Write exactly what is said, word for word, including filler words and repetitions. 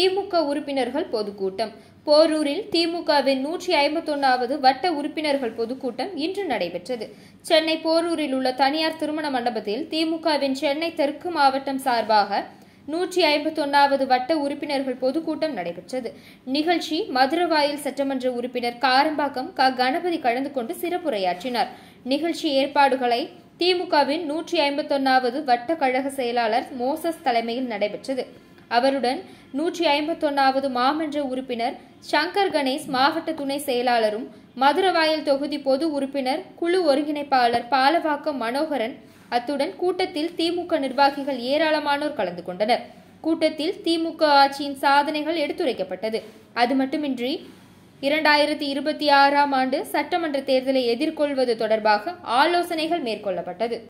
திமுக உறுப்பினர்கள் பொதுக்கூட்டம். போரூரில் திமுகவின் நூற்றி ஐம்பத்தொன்னாவது வட்ட உறுப்பினர்கள் பொதுக்கூட்டம் இன்று நடைபெற்றது. சென்னை போரூரில் உள்ள தனியார் திருமண மண்டபத்தில் திமுகவின் சென்னை தெற்கு மாவட்டம் சார்பாக நூற்றி ஐம்பத்தொன்னாவது வட்ட உறுப்பினர்கள் பொதுக்கூட்டம் நடைபெற்றது. நிகழ்ச்சி மதுரவாயல் சட்டமன்ற உறுப்பினர் காரம்பாக்கம் க கணபதி கலந்து கொண்டு சிறப்புரையாற்றினார். நிகழ்ச்சி ஏற்பாடுகளை திமுகவின் நூற்றி ஐம்பத்தொன்னாவது வட்ட கழக செயலாளர் மோசஸ் தலைமையில் நடைபெற்றது. அவருடன் நூற்றி ஐம்பத்தொன்னாவது மாமன்ற உறுப்பினர் சங்கர் கணேஷ் மாவட்ட துணை செயலாளரும், மதுரவாயல் தொகுதி பொது உறுப்பினர் குழு ஒருங்கிணைப்பாளர் பாலவாக்கம் மனோகரன், அத்துடன் கூட்டத்தில் திமுக நிர்வாகிகள் ஏராளமானோர் கலந்து கொண்டனர். கூட்டத்தில் திமுக ஆட்சியின் சாதனைகள் எடுத்துரைக்கப்பட்டது. அது மட்டுமின்றி இரண்டாயிரத்தி இருபத்தி ஆறாம் ஆண்டு சட்டமன்ற தேர்தலை எதிர்கொள்வது தொடர்பாக ஆலோசனைகள் மேற்கொள்ளப்பட்டது.